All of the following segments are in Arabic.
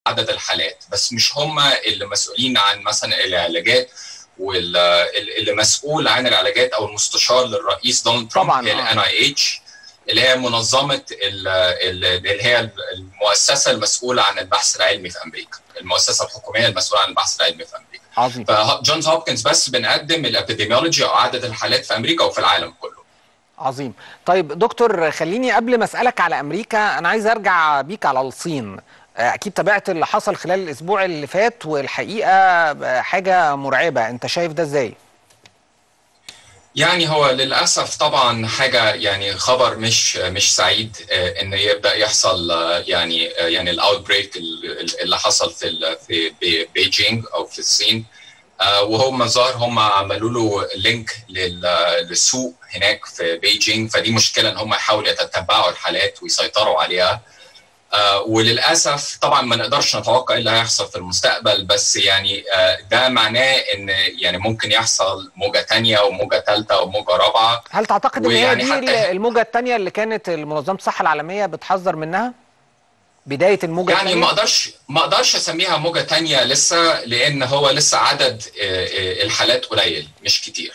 عدد الحالات، بس مش هم اللي مسؤولين عن مثلا العلاجات، واللي مسؤول عن العلاجات او المستشار للرئيس دونالد ترامب هي NIH، اللي هي منظمه اللي هي المؤسسه المسؤوله عن البحث العلمي في امريكا، المؤسسه الحكوميه المسؤوله عن البحث العلمي في امريكا. عظيم. فجونز هوبكنز بس بنقدم الابيديميولوجي او عدد الحالات في امريكا وفي العالم كله. عظيم. طيب دكتور، خليني قبل ما اسالك على امريكا انا عايز ارجع بيك على الصين. اكيد تابعت اللي حصل خلال الاسبوع اللي فات، والحقيقه حاجه مرعبه، انت شايف ده ازاي؟ يعني هو للاسف طبعا حاجه، يعني خبر مش سعيد ان يبدا يحصل يعني الاوت بريك اللي حصل في بيجينج او في الصين. وهم ظهر هم عملوا له لينك للسوق هناك في بيجينج، فدي مشكله ان هم يحاولوا يتتبعوا الحالات ويسيطروا عليها. وللاسف طبعا ما نقدرش نتوقع ايه اللي هيحصل في المستقبل، بس يعني ده معناه ان يعني ممكن يحصل موجه ثانيه وموجه ثالثه وموجه رابعه. هل تعتقد ان هي دي الموجه الثانيه اللي كانت منظمه الصحه العالميه بتحذر منها؟ بدايه الموجه يعني الثانيه؟ ما اقدرش اسميها موجه ثانيه لسه، لان هو لسه عدد الحالات قليل مش كتير.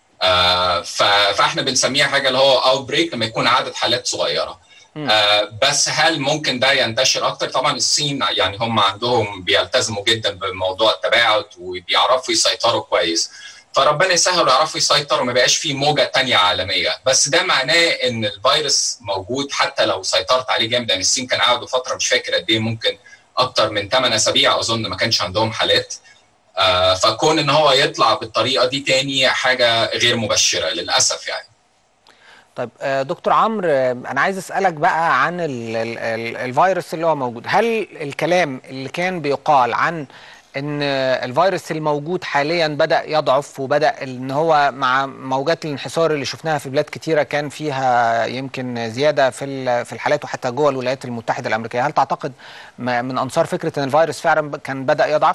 فاحنا بنسميها حاجه اللي هو اوت بريك لما يكون عدد حالات صغيره. بس هل ممكن ده ينتشر اكتر؟ طبعا الصين يعني هم عندهم بيلتزموا جدا بموضوع التباعد وبيعرفوا يسيطروا كويس، فربنا يسهل ويعرفوا يسيطروا ما بقاش في موجه ثانيه عالميه. بس ده معناه ان الفيروس موجود حتى لو سيطرت عليه جامد. يعني الصين كان قعدوا فتره مش فاكر قد ايه، ممكن اكتر من 8 اسابيع اظن ما كانش عندهم حالات. فكون ان هو يطلع بالطريقه دي تاني حاجه غير مبشره للاسف يعني. طيب دكتور عمرو، انا عايز اسالك بقى عن الفيروس اللي هو موجود. هل الكلام اللي كان بيقال عن ان الفيروس الموجود حاليا بدأ يضعف، وبدأ ان هو مع موجات الانحسار اللي شفناها في بلاد كتيرة كان فيها يمكن زيادة في الحالات وحتى جوه الولايات المتحدة الأمريكية، هل تعتقد من أنصار فكرة ان الفيروس فعلا كان بدأ يضعف؟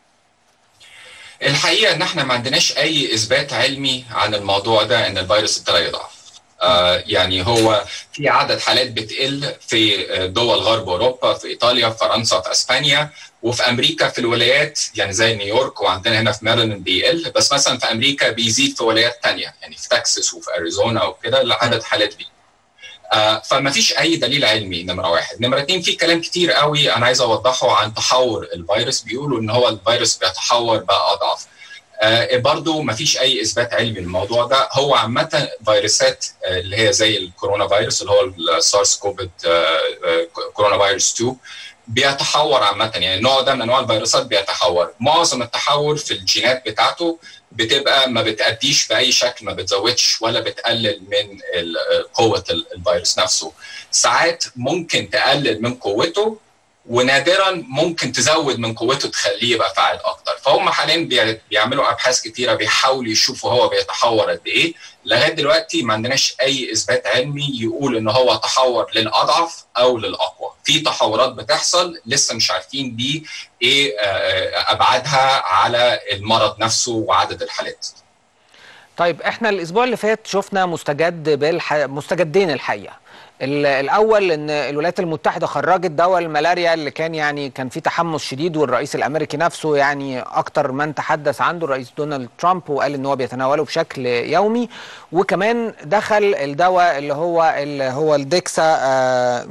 الحقيقة ان احنا ما عندناش اي اثبات علمي عن الموضوع ده ان الفيروس ابتدى يضعف. يعني هو في عدد حالات بتقل في دول غرب اوروبا، في ايطاليا، في فرنسا، في اسبانيا، وفي امريكا في الولايات يعني زي نيويورك، وعندنا هنا في ميريلاند بيقل، بس مثلا في امريكا بيزيد في ولايات ثانيه يعني في تكساس وفي اريزونا وكده عدد حالات بيه. فما فيش اي دليل علمي، نمره واحد. نمره اتنين، في كلام كتير قوي انا عايز اوضحه عن تحور الفيروس، بيقولوا ان هو الفيروس بيتحور بقى اضعف. برضو ما فيش اي اثبات علمي للموضوع ده. هو عامه فيروسات اللي هي زي الكورونا فيروس اللي هو السارس كوفيد كورونا فيروس 2 بيتحور عامه، يعني النوع ده من انواع الفيروسات بيتحور. معظم التحور في الجينات بتاعته بتبقى ما بتأديش باي شكل، ما بتزودش ولا بتقلل من قوه الفيروس نفسه. ساعات ممكن تقلل من قوته، ونادرا ممكن تزود من قوته تخليه يبقى فاعل اكتر. فهم حاليا بيعملوا ابحاث كتيره بيحاولوا يشوفوا هو بيتحور قد ايه. لغايه دلوقتي ما عندناش اي اثبات علمي يقول ان هو تحور للاضعف او للاقوى. في تحورات بتحصل لسه مش عارفين دي ايه ابعادها على المرض نفسه وعدد الحالات. طيب احنا الاسبوع اللي فات شفنا مستجدين الحقيقه. الاول ان الولايات المتحده خرجت دواء الملاريا اللي كان فيه تحمس شديد، والرئيس الامريكي نفسه يعني اكتر من تحدث عنه الرئيس دونالد ترامب وقال ان هو بيتناوله بشكل يومي. وكمان دخل الدواء اللي هو الديكسا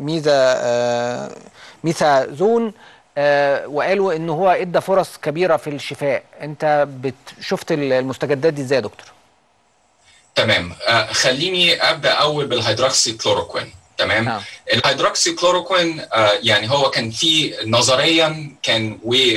ميثازون، وقالوا ان هو ادى فرص كبيره في الشفاء. انت شفت المستجدات دي ازاي يا دكتور؟ تمام. خليني ابدا اول بالهيدروكسي كلوروكوين. تمام. الهيدروكسي كلوروكوين يعني هو كان في نظريا كان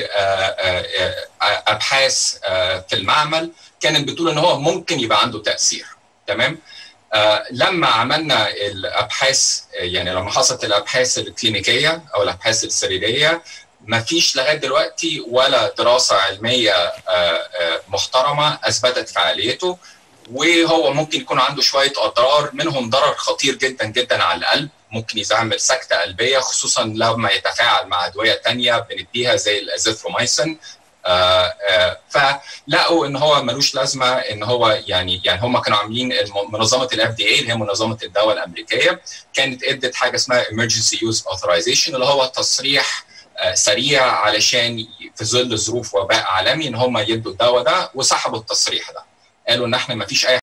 ابحاث في المعمل كانت بتقول ان هو ممكن يبقى عنده تاثير. تمام. لما عملنا الابحاث، يعني لما حصلت الابحاث الكلينيكيه او الابحاث السريريه، ما فيش لغايه دلوقتي ولا دراسه علميه محترمه اثبتت فعاليته. وهو ممكن يكون عنده شويه اضرار، منهم ضرر خطير جدا جدا على القلب، ممكن يعمل سكته قلبيه خصوصا لما يتفاعل مع ادويه ثانيه بنديها زي الازيثروميسين. فلقوا ان هو ملوش لازمه، ان هو يعني هم كانوا عاملين منظمه FDA اللي هي منظمه الدواء الامريكيه، كانت ادت حاجه اسمها emergency use authorization اللي هو تصريح سريع علشان في ظل ظروف وباء عالمي ان هم يدوا الدواء ده، وسحبوا التصريح ده. قالوا ان احنا ما فيش اي